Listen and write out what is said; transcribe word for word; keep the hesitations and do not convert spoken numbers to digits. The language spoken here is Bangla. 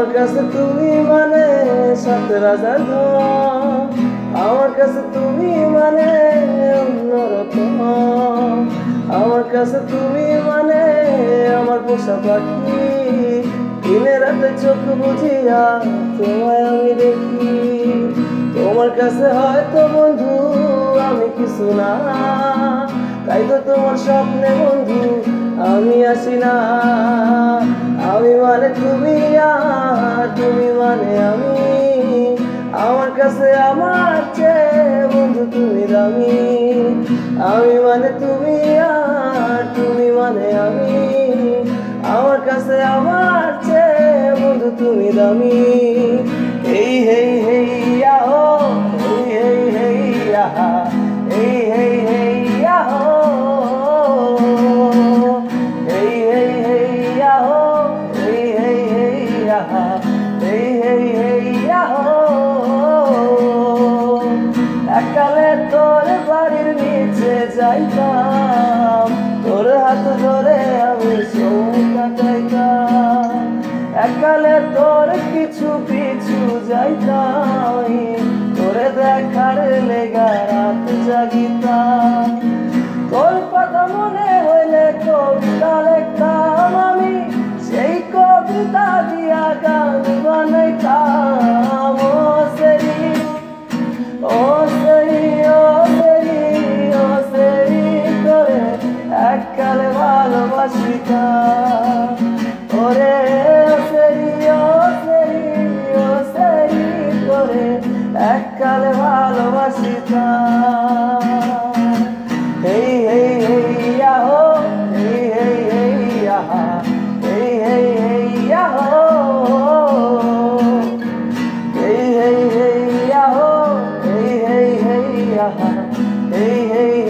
কাছে তুমি মানে সাত রাজার ধন, আমার কাছে তুমি মানে অন্যরকম। আমার কাছে তুমি মানে আমার পোষা পাখি, দিনে রাতে চোখ বুঝিয়া তোমায় আমি দেখি। তোমার কাছে হয়তো বন্ধু আমি কিছু না, তাই তো তোমার স্বপ্নে বন্ধু আমি আসি না। আমি মানে তুমি আর তুমি মানে আমি, আমার কাছে আমার চেয়ে বন্ধু তুমি দামি। আমি মানে তুমি আর তুমি মানে আমি, আমার কাছে আমার চেয়ে বন্ধু তুমি দামি। এই হেই হেই আহো, এই হেই হেই আহা, এই হেই হেই আহো, এই হেই হেই আহো, এই হেই হেই আহা, এই হেই হেই আহো। এককালে তোর বাড়ির নিচে যাইতাম, তোর হাত ধরে আমি সময় কাটাইতাম। এককালে তোর কিছু পিছু যাইতাম, তোরে দেখার লেগা রাত জাগিতাম। তোর কথা মনে হইলে কবিতা লিখতাম আমি, সেই কবিতা দিয়া গান বানাইতাম। ও সেরি ও সেরি ও সেরি ও সেরি করে এককালে ভালোবাসিতাম। ওরে ও সেরি ও সেরি ও সেরি করে এককালে ভালোবাসিতাম। হেই হেই হেই আহো, হেই হেই হেই আহা, হেই হেই হেই আহো, হেই হেই হেই আহো, হেই হেই হেই আহা, হেই হেই